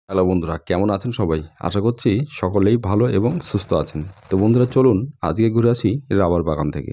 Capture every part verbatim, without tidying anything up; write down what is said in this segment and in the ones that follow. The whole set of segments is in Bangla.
হ্যালো বন্ধুরা, কেমন আছেন সবাই? আশা করছি সকলেই ভালো এবং সুস্থ আছেন। তো বন্ধুরা চলুন আজকে ঘুরে আসি রাবার বাগান থেকে।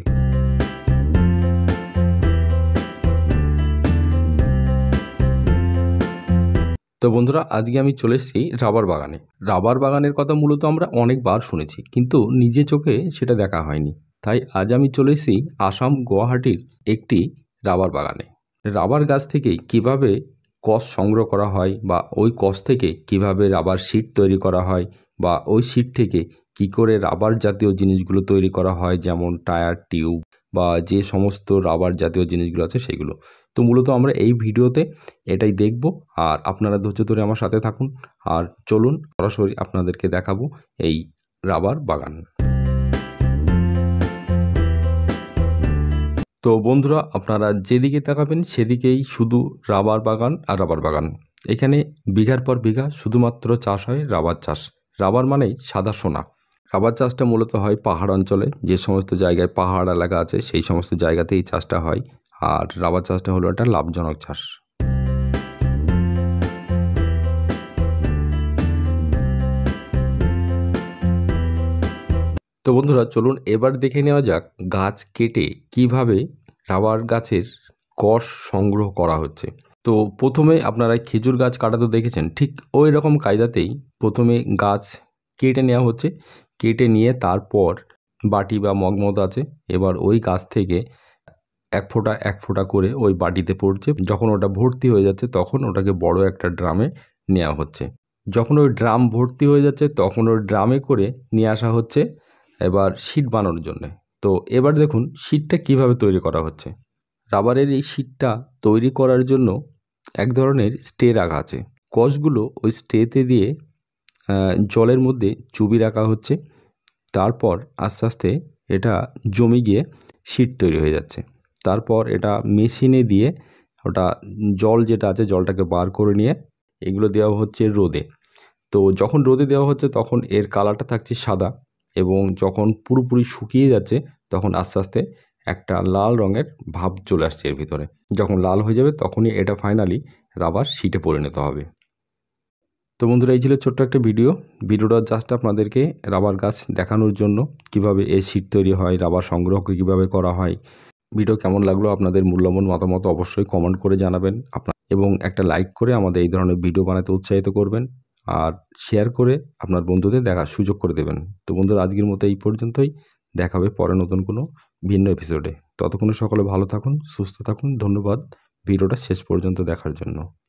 তো বন্ধুরা আজকে আমি চলে এসেছি রাবার বাগানে। রাবার বাগানের কথা মূলত আমরা অনেকবার শুনেছি, কিন্তু নিজে চোখে সেটা দেখা হয়নি। তাই আজ আমি চলে এসেছি আসাম গুয়াহাটির একটি রাবার বাগানে। রাবার গাছ থেকে কিভাবে কষ সংগ্রহ করা হয় বা ওই কষ থেকে কিভাবে রাবার শিট তৈরি করা হয় বা ওই শিট থেকে কি করে রাবার জাতীয় জিনিসগুলো তৈরি করা হয়, যেমন টায়ার, টিউব বা যে সমস্ত রাবার জাতীয় জিনিসগুলো আছে সেগুলো। তো মূলত আমরা এই ভিডিওতে এটাই দেখব, আর আপনারা ধৈর্য ধরে আমার সাথে থাকুন। আর চলুন সরাসরি আপনাদেরকে দেখাবো এই রাবার বাগান। তো বন্ধুরা আপনারা যেদিকে তাকাবেন সেদিকেই শুধু রাবার বাগান আর রাবার বাগান। এখানে বিঘার পর বিঘা শুধুমাত্র চাষ হয় রাবার চাষ। রাবার মানেই সাদা সোনা। রাবার চাষটা মূলত হয় পাহাড় অঞ্চলে, যে সমস্ত জায়গায় পাহাড় এলাকা আছে সেই সমস্ত জায়গাতেই এই চাষটা হয়। আর রাবার চাষটা হলো একটা লাভজনক চাষ। তো বন্ধুরা চলুন এবার দেখে নেওয়া যাক গাছ কেটে কিভাবে রাবার গাছের কষ সংগ্রহ করা হচ্ছে। তো প্রথমে আপনারা খেজুর গাছ কাটা তো দেখেছেন, ঠিক ওই রকম কায়দাতেই প্রথমে গাছ কেটে নেওয়া হচ্ছে। কেটে নিয়ে তারপর বাটি বা মগমদ আছে, এবার ওই গাছ থেকে এক ফোঁটা এক ফোঁটা করে ওই বাটিতে পড়ছে। যখন ওটা ভর্তি হয়ে যাচ্ছে তখন ওটাকে বড় একটা ড্রামে নেওয়া হচ্ছে। যখন ওই ড্রাম ভর্তি হয়ে যাচ্ছে তখন ওই ড্রামে করে নিয়ে আসা হচ্ছে এবার শিট বানানোর জন্যে। তো এবার দেখুন শিটটা কিভাবে তৈরি করা হচ্ছে। রাবারের এই শিটটা তৈরি করার জন্য এক ধরনের স্টে রাখা আছে। কষগুলো ওই স্টেতে দিয়ে জলের মধ্যে চুবিয়ে রাখা হচ্ছে। তারপর আস্তে আস্তে এটা জমে গিয়ে শিট তৈরি হয়ে যাচ্ছে। তারপর এটা মেশিনে দিয়ে ওটা জল যেটা আছে জলটাকে বার করে নিয়ে এগুলো দেওয়া হচ্ছে রোদে। তো যখন রোদে দেওয়া হচ্ছে তখন এর কালারটা থাকছে সাদা, এবং যখন পুরোপুরি শুকিয়ে যাচ্ছে তখন আস্তে আস্তে একটা লাল রঙের ভাব চলে আসছে এর ভিতরে। যখন লাল হয়ে যাবে তখনই এটা ফাইনালি রাবার শিটে পরিণত হবে। তো বন্ধুরা এই ছিল ছোট্ট একটা ভিডিও। ভিডিওটা জাস্ট আপনাদেরকে রাবার গাছ দেখানোর জন্য, কিভাবে এই শিট তৈরি হয়, রাবার সংগ্রহ কীভাবে করা হয়। ভিডিও কেমন লাগলো আপনাদের মূল্যবান মতামত অবশ্যই কমেন্ট করে জানাবেন আপনার, এবং একটা লাইক করে আমাদের এই ধরনের ভিডিও বানাতে উৎসাহিত করবেন, আর শেয়ার করে আপনার বন্ধুদের দেখার সুযোগ করে দেবেন। তো বন্ধুরা আজকের মতো এই পর্যন্তই, দেখা হবে পরে নতুন কোনো ভিন্ন এপিসোডে। ততক্ষণে সকলে ভালো থাকুন, সুস্থ থাকুন। ধন্যবাদ ভিডিওটা শেষ পর্যন্ত দেখার জন্য।